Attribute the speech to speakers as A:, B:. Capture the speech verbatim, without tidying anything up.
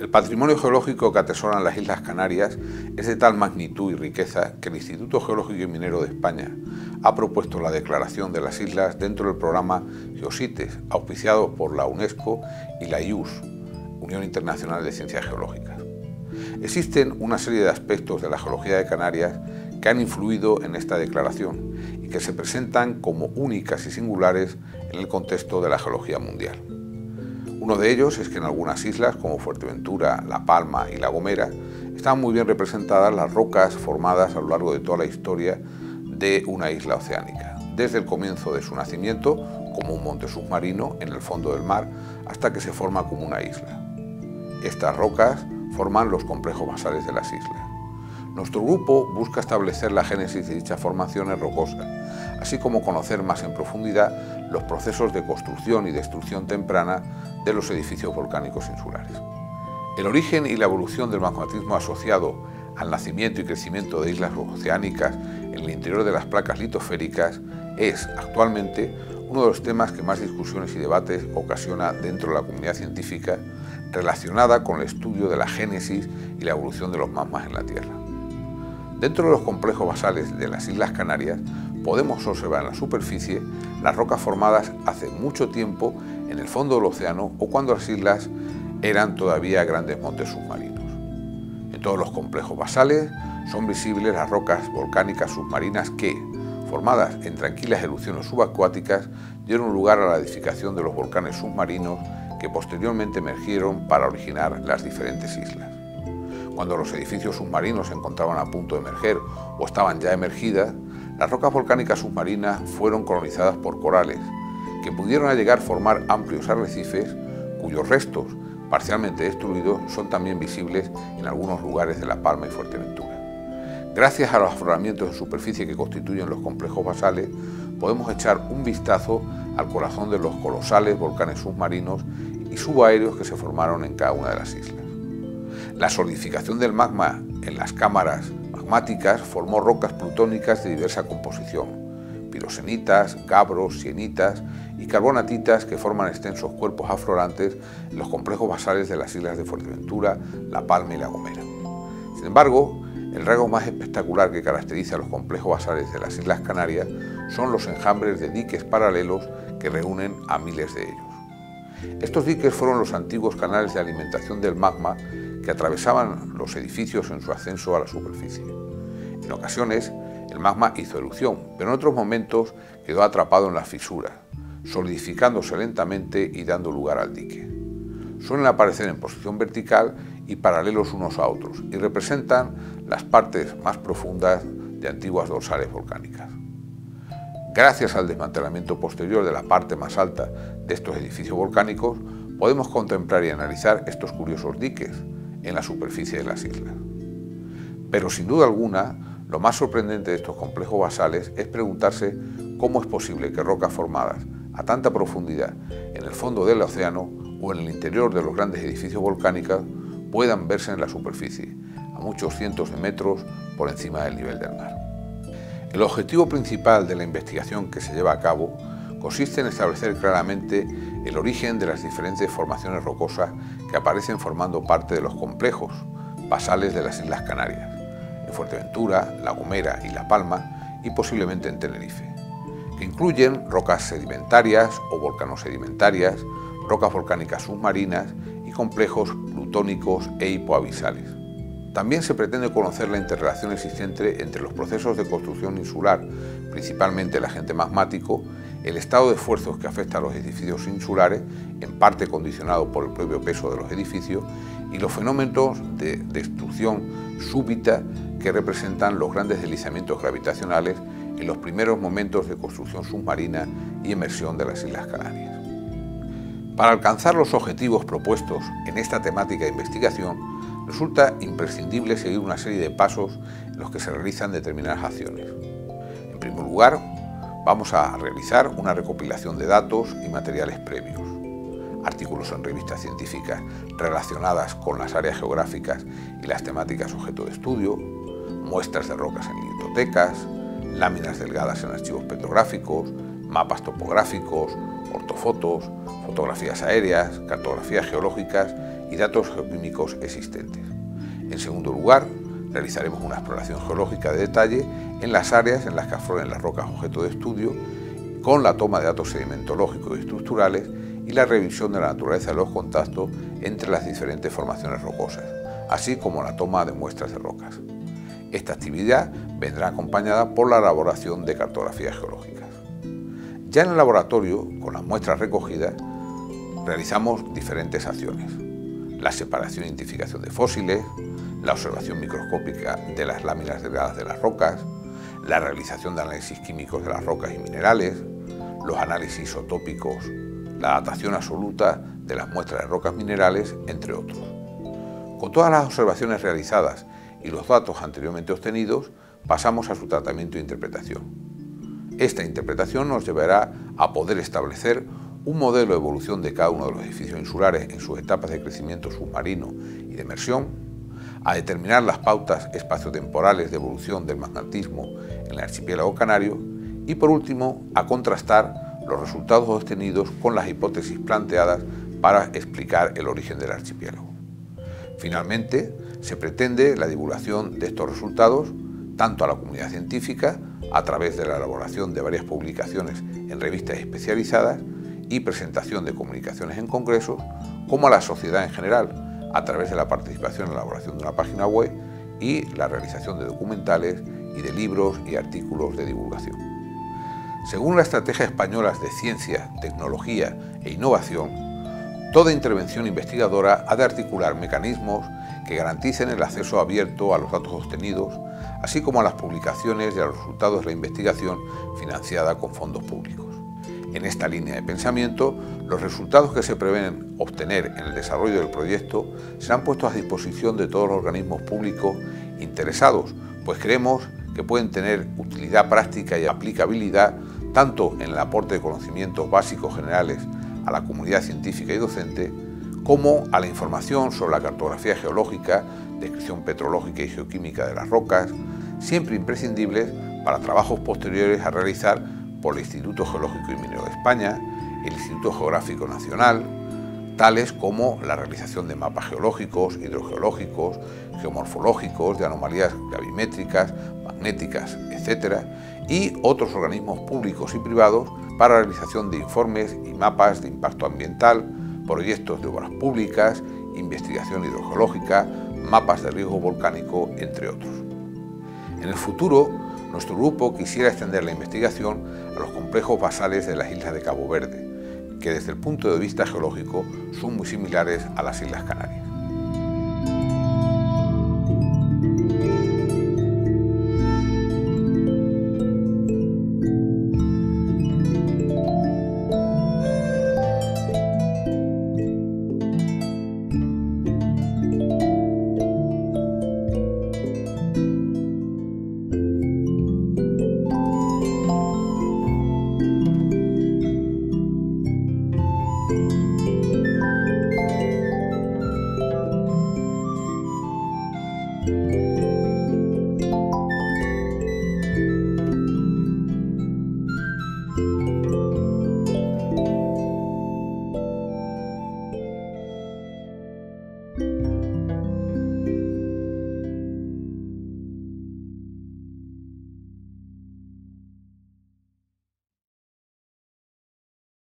A: El patrimonio geológico que atesoran las Islas Canarias es de tal magnitud y riqueza que el Instituto Geológico y Minero de España ha propuesto la declaración de las islas dentro del programa Geosites, auspiciado por la UNESCO y la I U S, Unión Internacional de Ciencias Geológicas. Existen una serie de aspectos de la geología de Canarias que han influido en esta declaración y que se presentan como únicas y singulares en el contexto de la geología mundial. Uno de ellos es que en algunas islas, como Fuerteventura, La Palma y La Gomera, están muy bien representadas las rocas formadas a lo largo de toda la historia de una isla oceánica, desde el comienzo de su nacimiento, como un monte submarino en el fondo del mar, hasta que se forma como una isla. Estas rocas forman los complejos basales de las islas. Nuestro grupo busca establecer la génesis de dichas formaciones rocosas, así como conocer más en profundidad los procesos de construcción y destrucción temprana de los edificios volcánicos insulares. El origen y la evolución del magmatismo asociado al nacimiento y crecimiento de islas oceánicas en el interior de las placas litosféricas es, actualmente, uno de los temas que más discusiones y debates ocasiona dentro de la comunidad científica relacionada con el estudio de la génesis y la evolución de los magmas en la Tierra. Dentro de los complejos basales de las Islas Canarias podemos observar en la superficie las rocas formadas hace mucho tiempo en el fondo del océano o cuando las islas eran todavía grandes montes submarinos. En todos los complejos basales son visibles las rocas volcánicas submarinas que, formadas en tranquilas erupciones subacuáticas, dieron lugar a la edificación de los volcanes submarinos que posteriormente emergieron para originar las diferentes islas. Cuando los edificios submarinos se encontraban a punto de emerger o estaban ya emergidas, las rocas volcánicas submarinas fueron colonizadas por corales, que pudieron llegar a formar amplios arrecifes cuyos restos, parcialmente destruidos, son también visibles en algunos lugares de La Palma y Fuerteventura. Gracias a los afloramientos en superficie que constituyen los complejos basales, podemos echar un vistazo al corazón de los colosales volcanes submarinos y subaéreos que se formaron en cada una de las islas. La solidificación del magma en las cámaras magmáticas formó rocas plutónicas de diversa composición, pirosenitas, gabros, sienitas y carbonatitas que forman extensos cuerpos aflorantes en los complejos basales de las islas de Fuerteventura, La Palma y La Gomera. Sin embargo, el rasgo más espectacular que caracteriza a los complejos basales de las Islas Canarias son los enjambres de diques paralelos que reúnen a miles de ellos. Estos diques fueron los antiguos canales de alimentación del magma que atravesaban los edificios en su ascenso a la superficie. En ocasiones, el magma hizo erupción, pero en otros momentos quedó atrapado en las fisuras, solidificándose lentamente y dando lugar al dique. Suelen aparecer en posición vertical y paralelos unos a otros, y representan las partes más profundas de antiguas dorsales volcánicas. Gracias al desmantelamiento posterior de la parte más alta de estos edificios volcánicos, podemos contemplar y analizar estos curiosos diques en la superficie de las islas. Pero sin duda alguna, lo más sorprendente de estos complejos basales es preguntarse cómo es posible que rocas formadas a tanta profundidad en el fondo del océano o en el interior de los grandes edificios volcánicos puedan verse en la superficie, a muchos cientos de metros por encima del nivel del mar. El objetivo principal de la investigación que se lleva a cabo consiste en establecer claramente el origen de las diferentes formaciones rocosas que aparecen formando parte de los complejos basales de las Islas Canarias, en Fuerteventura, La Gomera y La Palma, y posiblemente en Tenerife, que incluyen rocas sedimentarias o volcanosedimentarias, rocas volcánicas submarinas y complejos plutónicos e hipoabisales. También se pretende conocer la interrelación existente entre los procesos de construcción insular, principalmente el agente magmático, el estado de esfuerzos que afecta a los edificios insulares, en parte condicionado por el propio peso de los edificios, y los fenómenos de destrucción súbita que representan los grandes deslizamientos gravitacionales en los primeros momentos de construcción submarina y emersión de las Islas Canarias. Para alcanzar los objetivos propuestos en esta temática de investigación, resulta imprescindible seguir una serie de pasos en los que se realizan determinadas acciones. En primer lugar, vamos a realizar una recopilación de datos y materiales previos, artículos en revistas científicas relacionadas con las áreas geográficas y las temáticas objeto de estudio, muestras de rocas en litotecas, láminas delgadas en archivos petrográficos, mapas topográficos, ortofotos, fotografías aéreas, cartografías geológicas y datos geoquímicos existentes. En segundo lugar, realizaremos una exploración geológica de detalle en las áreas en las que afloren las rocas objeto de estudio, con la toma de datos sedimentológicos y estructurales y la revisión de la naturaleza de los contactos entre las diferentes formaciones rocosas, así como la toma de muestras de rocas. Esta actividad vendrá acompañada por la elaboración de cartografías geológicas. Ya en el laboratorio, con las muestras recogidas, realizamos diferentes acciones: la separación e identificación de fósiles, la observación microscópica de las láminas delgadas de las rocas, la realización de análisis químicos de las rocas y minerales, los análisis isotópicos, la datación absoluta de las muestras de rocas minerales, entre otros. Con todas las observaciones realizadas y los datos anteriormente obtenidos, pasamos a su tratamiento e interpretación. Esta interpretación nos llevará a poder establecer un modelo de evolución de cada uno de los edificios insulares en sus etapas de crecimiento submarino y de emersión, a determinar las pautas espaciotemporales de evolución del magmatismo en el archipiélago canario y, por último, a contrastar los resultados obtenidos con las hipótesis planteadas para explicar el origen del archipiélago. Finalmente, se pretende la divulgación de estos resultados tanto a la comunidad científica, a través de la elaboración de varias publicaciones en revistas especializadas y presentación de comunicaciones en congresos, como a la sociedad en general, a través de la participación en la elaboración de una página web y la realización de documentales y de libros y artículos de divulgación. Según la Estrategia Española de Ciencia, Tecnología e Innovación, toda intervención investigadora ha de articular mecanismos que garanticen el acceso abierto a los datos obtenidos, así como a las publicaciones y a los resultados de la investigación financiada con fondos públicos. En esta línea de pensamiento, los resultados que se prevén obtener en el desarrollo del proyecto serán puestos a disposición de todos los organismos públicos interesados, pues creemos que pueden tener utilidad práctica y aplicabilidad tanto en el aporte de conocimientos básicos generales a la comunidad científica y docente, como a la información sobre la cartografía geológica, descripción petrológica y geoquímica de las rocas, siempre imprescindibles para trabajos posteriores a realizar por el Instituto Geológico y Minero de España, el Instituto Geográfico Nacional, tales como la realización de mapas geológicos, hidrogeológicos, geomorfológicos, de anomalías gravimétricas, magnéticas, etcétera, y otros organismos públicos y privados para la realización de informes y mapas de impacto ambiental, proyectos de obras públicas, investigación hidrogeológica, mapas de riesgo volcánico, entre otros. En el futuro, nuestro grupo quisiera extender la investigación a los complejos basales de las islas de Cabo Verde, que desde el punto de vista geológico son muy similares a las Islas Canarias.